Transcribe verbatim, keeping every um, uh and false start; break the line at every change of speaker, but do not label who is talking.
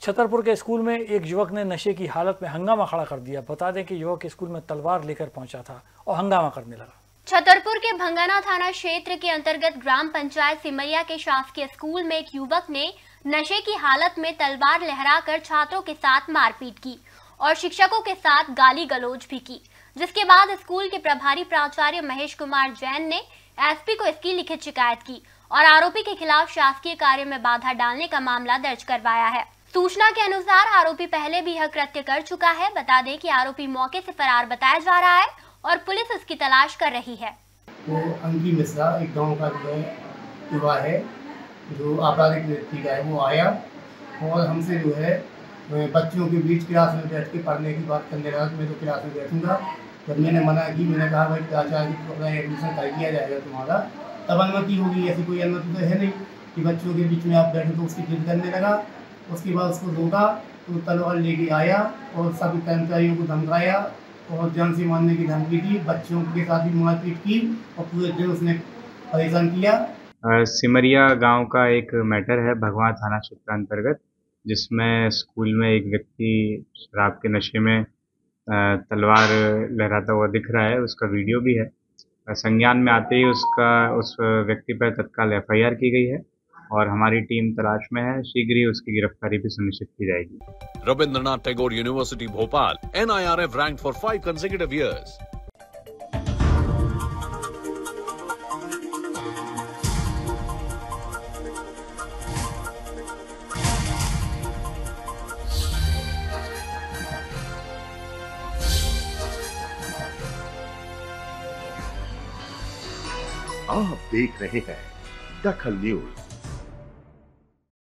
छतरपुर के स्कूल में एक युवक ने नशे की हालत में हंगामा खड़ा कर दिया। बता दें कि युवक स्कूल में तलवार लेकर पहुंचा था और हंगामा करने लगा।
छतरपुर के भंगाना थाना क्षेत्र के अंतर्गत ग्राम पंचायत सिमरिया के शासकीय स्कूल में एक युवक ने नशे की हालत में तलवार लहराकर छात्रों के साथ मारपीट की और शिक्षकों के साथ गाली गलौज भी की, जिसके बाद स्कूल के प्रभारी प्राचार्य महेश कुमार जैन ने एसपी को इसकी लिखित शिकायत की और आरोपी के खिलाफ शासकीय कार्य में बाधा डालने का मामला दर्ज करवाया है। सूचना के अनुसार आरोपी पहले भी यह कृत्य कर चुका है। बता दें कि आरोपी मौके से फरार बताया जा रहा है और पुलिस उसकी तलाश कर रही है।
वो अंकी मिश्रा एक गांव का जो है युवा है, जो आपराधिक व्यक्ति का है, वो आया और हमसे जो है बच्चों के बीच क्लास में बैठ के पढ़ने की बात करने लगा कि मैं तो क्लास में बैठूंगा। जब मैंने मना की, मैंने कहा भाई आचार्य की अपना एडमिशन कर दिया जाएगा तुम्हारा, तब अनुमति होगी। ऐसी कोई अनुमति तो है नहीं कि बच्चों के बीच में आप बैठे। तो उसकी जिद करने लगा। उसके बाद उसको रोका तो तलवार लेके आया और सभी कर्मचारियों को धमकाया और जान से मारने की धमकी दी। बच्चों के साथ भी मारपीट की और पूरे दिन उसने परेशान किया।
सिमरिया गांव का एक मैटर है भगवान थाना क्षेत्र अंतर्गत, जिसमें स्कूल में एक व्यक्ति शराब के नशे में तलवार लहराता हुआ दिख रहा है। उसका वीडियो भी है। संज्ञान में आते ही उसका उस व्यक्ति पर तत्काल एफ आई आर की गई है और हमारी टीम तलाश में है। शीघ्र ही उसकी गिरफ्तारी भी सुनिश्चित की जाएगी।
Rabindranath Tagore university Bhopal, N I R F ranked for five consecutive years.
आप देख रहे हैं दखल न्यूज।